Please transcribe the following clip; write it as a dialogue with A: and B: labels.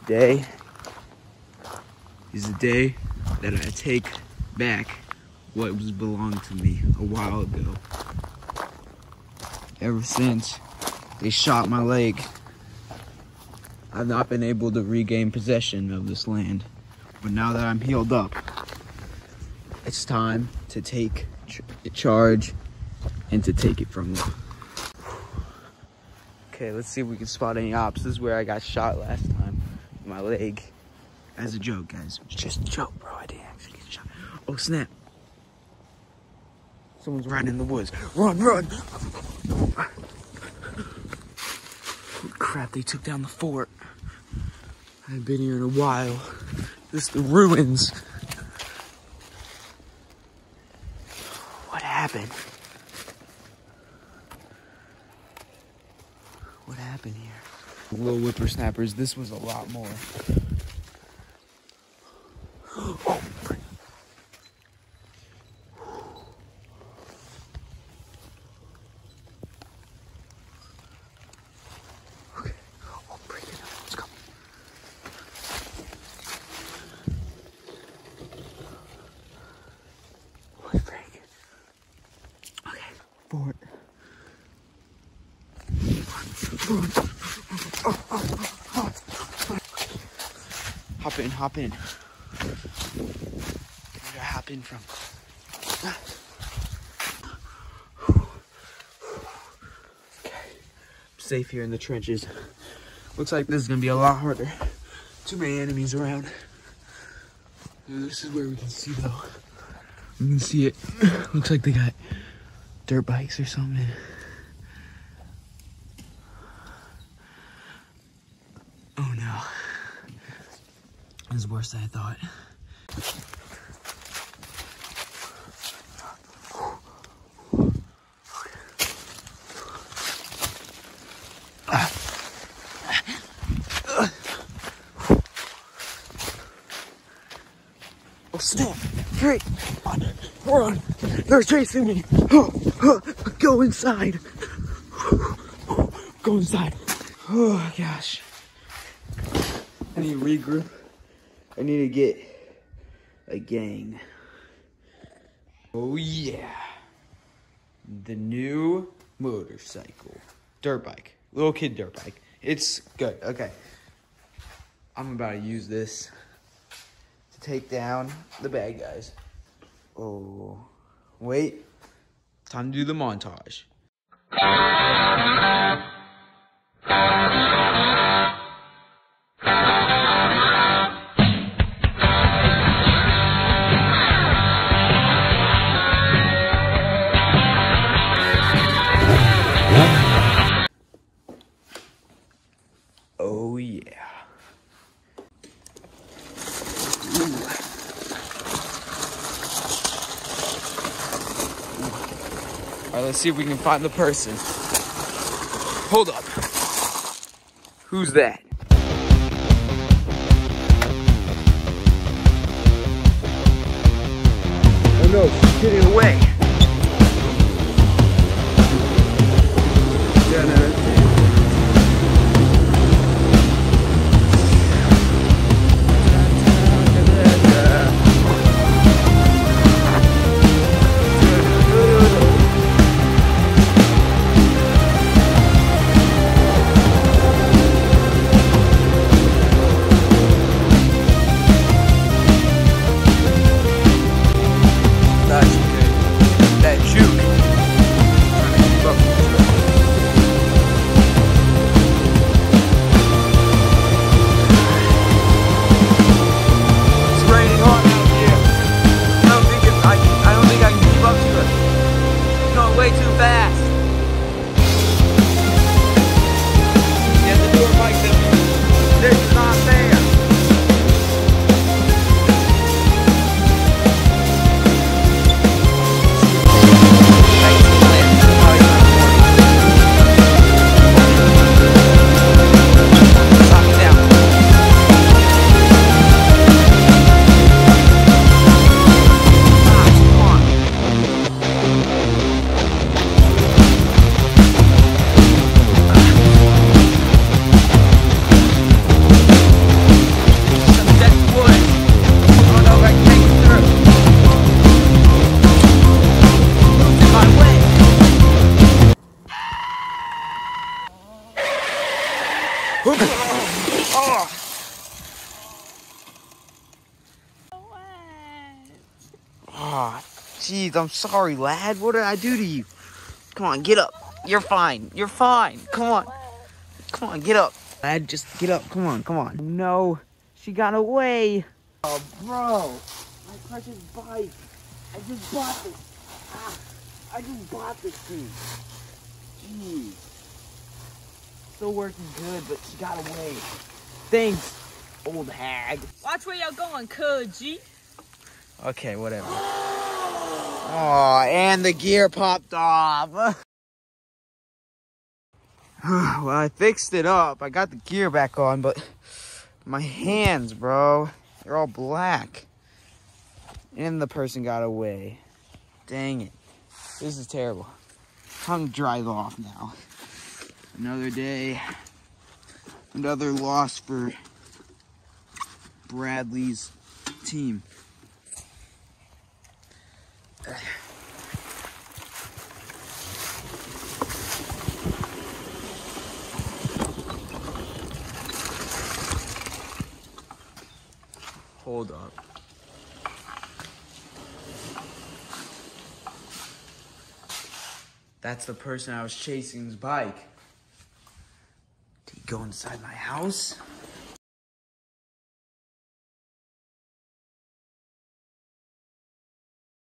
A: Today is the day that I take back what was belonged to me a while ago. Ever since they shot my leg, I've not been able to regain possession of this land. But now that I'm healed up, it's time to take charge and to take it from them. Okay, let's see if we can spot any ops. This is where I got shot last time. My leg. As a joke, guys. It's just a joke, bro. I didn't actually get shot. Oh, snap. Someone's riding in the woods. Run, run! Oh, crap, they took down the fort. I haven't been here in a while. This is the ruins. What happened? What happened here? Little whippersnappers, this was a lot more. Oh, okay. Oh, break it up. Let's go. Let's break. Okay. Fort. Hop in. Where did I hop in from? Okay. I'm safe here in the trenches. Looks like this is gonna be a lot harder. Too many enemies around. This is where we can see though. We can see it. Looks like they got dirt bikes or something. Oh no. It was worse than I thought. Oh snap! Great! Run! They're chasing me! Go inside! Go inside! Oh gosh. I need to regroup. I need to get a gang. Oh yeah. The new motorcycle. Dirt bike. Little kid dirt bike. It's good. Okay. I'm about to use this to take down the bad guys. Oh. Wait. Time to do the montage. Oh yeah. Alright, let's see if we can find the person. Hold up. Who's that? Oh no, she's getting away. Yeah, no. Oh. Oh, jeez, I'm sorry, lad. What did I do to you? Come on, get up. You're fine. You're fine. Come on. Come on, get up. Lad, just get up. Come on, come on. No, she got away. Oh, bro. My precious bike. I just bought this. I just bought this thing. Jeez. Still working good, but she got away. Thanks, old hag.
B: Watch where you're going, Koji.
A: Okay, whatever. Oh, and the gear popped off. Well, I fixed it up. I got the gear back on, but my hands, bro, they're all black. And the person got away. Dang it. This is terrible. Tongue dries off now. Another day. Another loss for Bradley's team. Hold up. That's the person I was chasing's bike. Did he go inside my house?